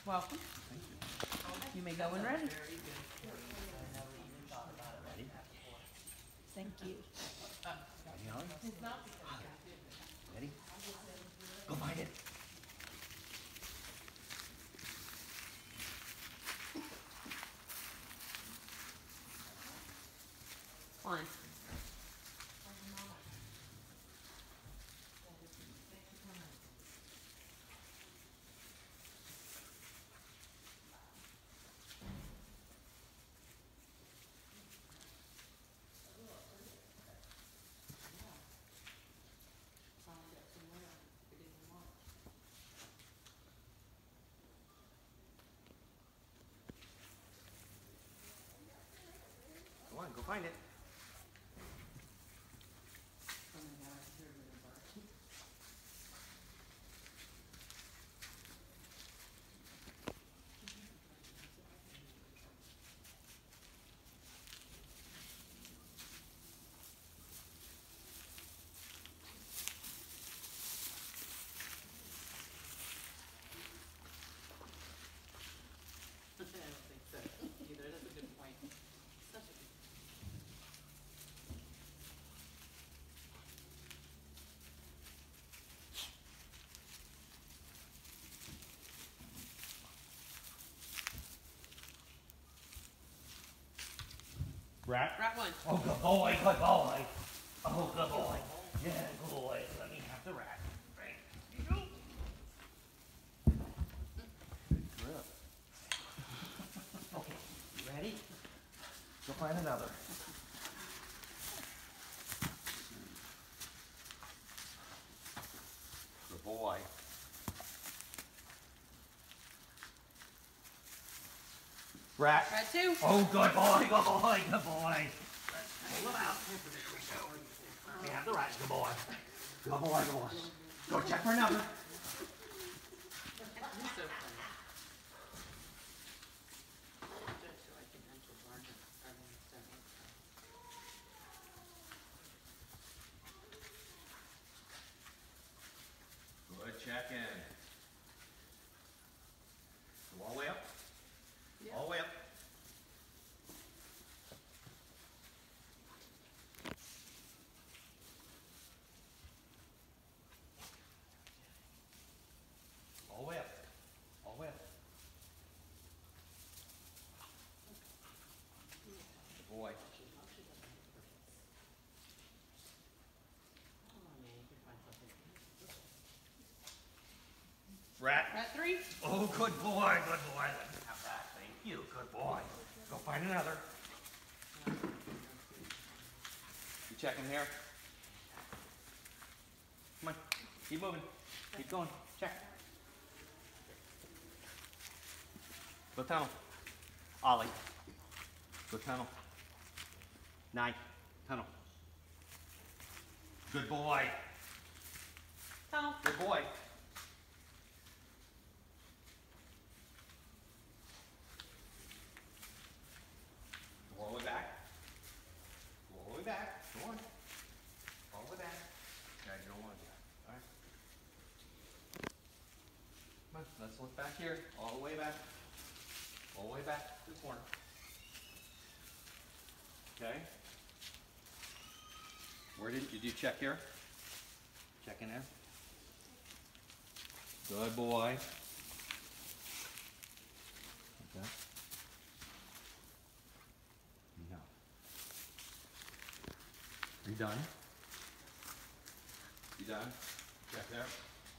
Welcome. Thank you. You may go when ready. Ready? Thank you. Ready, Ollie? Ready? Go find it. On. Go on, go find it. I don't think so either. That's a good point. Such a good Rat? Rat one. Oh, good boy, good boy. Oh, good boy. Yeah, good boy. Let me have the rat. Right. You go. Good grip. Okay, you ready? Go find another. Good boy. Rat. Rat two. Oh, good boy, good boy, good boy. Pull him out. There we go. Let me have the rat. Good boy. Good boy, good boy. Go check for another. He's so funny. Just so I can enter Barnum. Good check in. Go all the way up. All the way up. All the way up. All the way up. Good boy. Rat. Rat three. Oh, good boy, good boy. Let me have that. Thank you. Good boy. Go find another. You checking here? Come on. Keep moving. Keep going. Check. Go tunnel. Ollie. Go tunnel. 9. Tunnel. Good boy. Tunnel. Good boy. Go all the way back. Go all the way back. Go on. All the way back. Yeah, you don't want to do that. All right. Come on. Let's look back here. All the way back. All the way back to the corner. Okay. Where did you check here? Check in there. Good boy. Okay. No. You done? You done? Check there.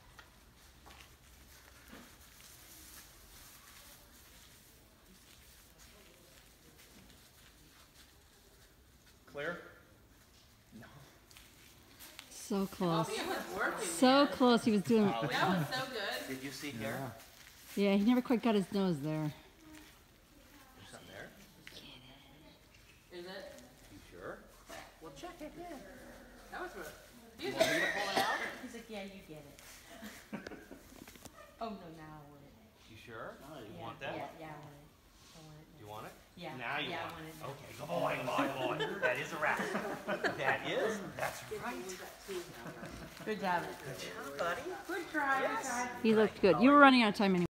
Clear? No. So close. Oh, he was working, So man. close. He was doing. Ollie. That was so good. Did you see here? Yeah, he never quite got his nose there. There's something there? Is it? You sure? Well, check it. Yeah. That was good. You Want me to pull it out? He's like, yeah, you get it. Oh, no, now I want it. You sure? Oh, you Yeah, want that? Yeah, I want it. I want it. You want it? Yeah. Now you yeah, want I want it. it. now. Okay, good boy, good boy. That is a rat. That is. That's right. Good job. Good job, buddy. Good try. Good try. He looked good. You were running out of time anyway.